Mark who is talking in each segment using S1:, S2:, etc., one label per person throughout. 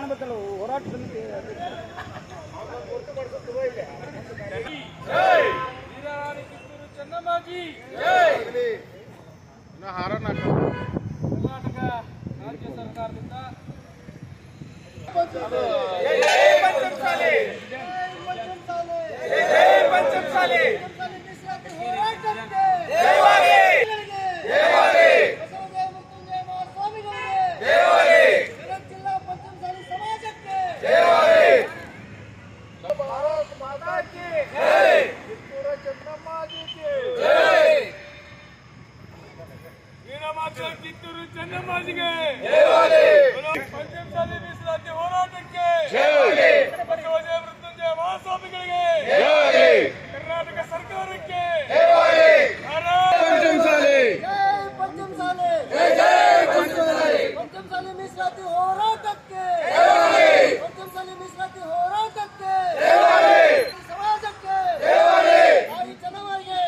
S1: ಹೋರಾಟದಲ್ಲಿ ಚೆನ್ನಮ್ಮಾಜಿ ಕರ್ನಾಟಕ ರಾಜ್ಯ ಸರ್ಕಾರದಿಂದ ಕಿತ್ತೂರು ಚೆನ್ನಮ್ಮಾಜಿಗೆ ಪಂಚಮಸಾಲಿ ಮೀಸಲಾತಿ ಹೋರಾಟಕ್ಕೆ ಬಸವಜಯ ಮೃತ್ಯುಂಜಯ ಮಹಾಸ್ವಾಮಿಗಳಿಗೆ ಕರ್ನಾಟಕ ಸರ್ಕಾರಕ್ಕೆ ಪಂಚಮಸಾಲಿ ಮೀಸಲಾತಿ ಹೋರಾಟಕ್ಕೆ ಪಂಚಮಸಾಲಿ ಮೀಸಲಾತಿ ಹೋರಾಟಕ್ಕೆ ಸಮಾಜಕ್ಕೆ ತಾಯಿ ಚೆನ್ನಮ್ಮಗೆ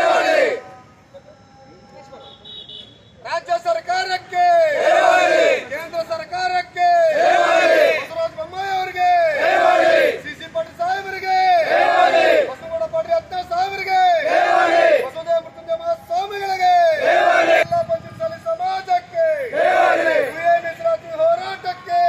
S1: ರಾಜ್ಯ ಸರ್ಕಾರಕ್ಕೆ ಕೇಂದ್ರ ಸರ್ಕಾರಕ್ಕೆ ಬಸವರಾಜ ಬೊಮ್ಮಾಯಿ ಅವರಿಗೆ ಸಿಸಿ ಪಾಟೀಲ್ ಸಾಹೇಬರಿಗೆ ಬಸವಗೌಡ ಪಾಟೀಲ್ ಅತ್ತ ಸಾಹೇಬರಿಗೆ ಬಸವದೇವ ಮೃತ್ಯುಂಜಯ ಮಹಾಸ್ವಾಮಿಗಳಿಗೆ ಎಲ್ಲ ಪಂಚಮಸಾಲಿ ಸಮಾಜಕ್ಕೆ ಮೀಸಲಾತಿ ಹೋರಾಟಕ್ಕೆ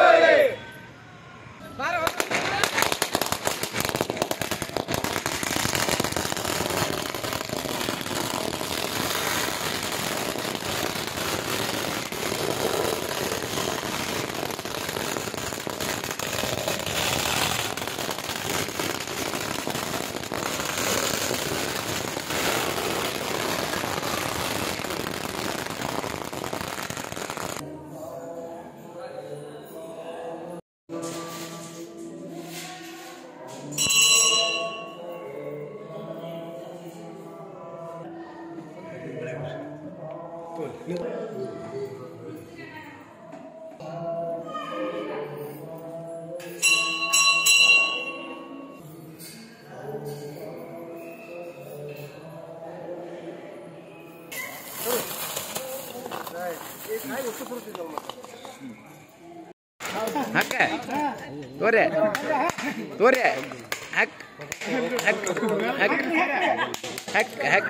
S2: ಹಕ್ಕ ತೋರೆ ತೋರೆ ಹಕ್ ಹಕ್ ಹಕ್ ಹಕ್ ಹಕ್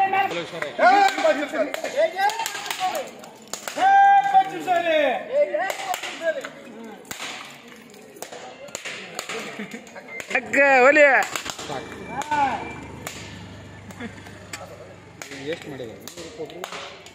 S2: ಹಕ್ಕ ಒಲಿ ಎಷ್ಟು ಮಾಡಿದ